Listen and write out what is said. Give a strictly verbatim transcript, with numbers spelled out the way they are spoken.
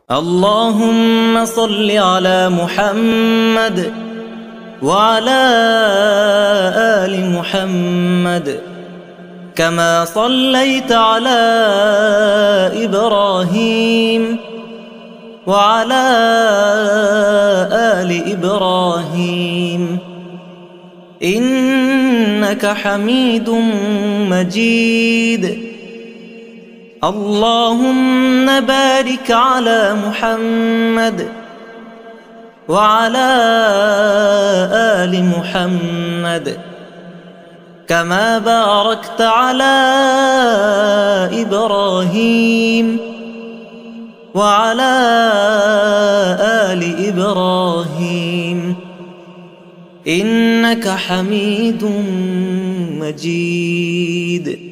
اللهم صل على محمد وعلى آل محمد كما صليت على إبراهيم وعلى آل إبراهيم إنك حميد مجيد. اللهم بارك على محمد وعلى آل محمد كما باركت على إبراهيم وعلى آل إبراهيم إنك حميد مجيد.